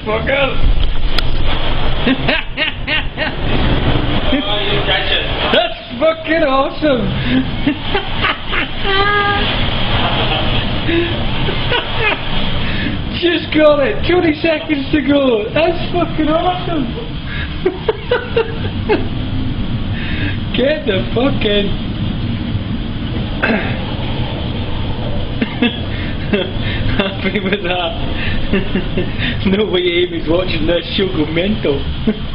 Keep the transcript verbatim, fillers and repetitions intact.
fucker! Oh, you catch it. That's fucking awesome! Just got it! twenty seconds to go! That's fucking awesome! Get the fucking... Happy with that. No way Amy's watching this, she'll go mental.